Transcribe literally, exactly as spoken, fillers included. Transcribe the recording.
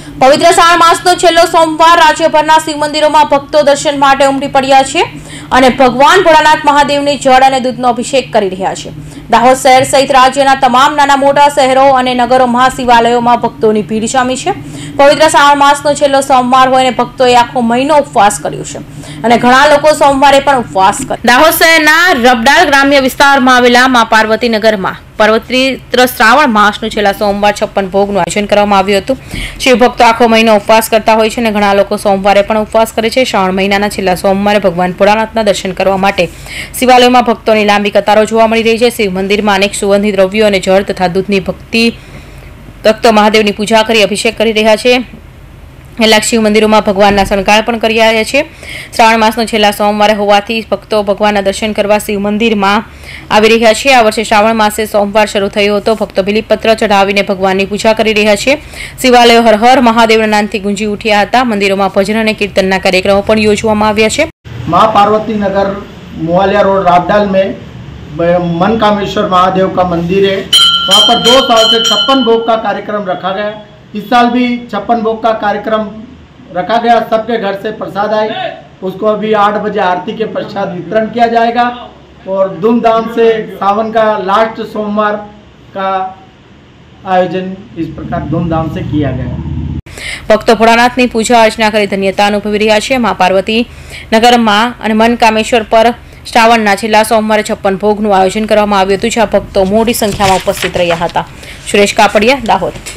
પવિત્ર શ્રાવણ માસનો છેલ્લો સોમવાર રાજ્યભરના શિવ મંદિરોમાં ભક્તો દર્શન માટે ઉમટી પડ્યા છે અને ભગવાન ભોળાનાથ મહાદેવની જળ અને દૂધનો અભિષેક કરી રહ્યા છે। દાહોદ શહેર સહિત રાજ્યના તમામ નાના મોટા શહેરો અને નગરોમાં શિવાલયોમાં ભક્તોની ભીડ જામી છે। પવિત્ર શ્રાવણ માસનો છેલ્લો સોમવાર હોય અને ભક્તોએ આખો મહિનો ઉપવાસ કર્યો છે અને ઘણા લોકો સોમવારે પણ ઉપવાસ કરે। દાહોદ શહેરના રબડાલ ગ્રામ્ય વિસ્તારમાં આવેલા મા પાર્વતી નગરમાં પવિત્ર શ્રાવણ માસનું છેલ્લા સોમવાર છપ્પન ભોગનું આયોજન કરવામાં આવ્યું હતું। શિવ ભક્તો આખો મહિનો ઉપવાસ કરતા હોય છે અને ઘણા લોકો સોમવારે પણ ઉપવાસ કરે છે। શ્રાવણ મહિનાના છેલ્લા સોમવારે ભગવાન ભોળાનાથના દર્શન કરવા માટે શિવાલયોમાં ભક્તોની લાંબી કતારો જોવા મળી રહી છે। શિવ મંદિરમાં અનેક સુગંધિત દ્રવ્યો અને જળ તથા દૂધની ભક્તિ ભક્તો મહાદેવની પૂજા કરી અભિષેક કરી રહ્યા છે। કેટલાક શિવ મંદિરોમાં ભગવાનના શણગાર પણ કરી રહ્યા છે। શ્રાવણ માસનો છેલ્લા સોમવારે હોવાથી ભક્તો ભગવાનના દર્શન કરવા શિવ મંદિરમાં આવી રહ્યા છે। આ વર્ષે શ્રાવણ માસે સોમવાર શરૂ થયો હતો। ભક્તો બિલીપત્ર ચઢાવીને ભગવાનની પૂજા કરી રહ્યા છે। શિવાલયો હર હર મહાદેવના નામથી ગુંજી ઉઠ્યા હતા। મંદિરોમાં ભજન અને કીર્તનના કાર્યક્રમો પણ યોજવામાં આવ્યા છે। माँ पार्वती नगर मोहालिया रोड राबडाल में मन कामेश्वर महादेव का मंदिर है। वहाँ पर दो साल से छप्पन भोग का कार्यक्रम रखा गया। इस साल भी छप्पन भोग का कार्यक्रम रखा गया। सबके घर से प्रसाद आए, उसको अभी आठ बजे आरती के प्रसाद वितरण किया जाएगा और धूमधाम से सावन का लास्ट सोमवार का आयोजन इस प्रकार धूमधाम से किया गया। भक्तो भोळानाथनी पूजा अर्चना કરી ધન્યતા અનુભવી રહ્યા છે। મા પાર્વતી નગરમાં અને મન કામેશ્વર પર શ્રાવણના છેલ્લા સોમવારે છપ્પન ભોગનું આયોજન કરવામાં આવ્યું હતું, જ્યાં ભક્તો મોટી સંખ્યામાં ઉપસ્થિત રહ્યા હતા। સુરેશ કાપડિયા, દાહોદ।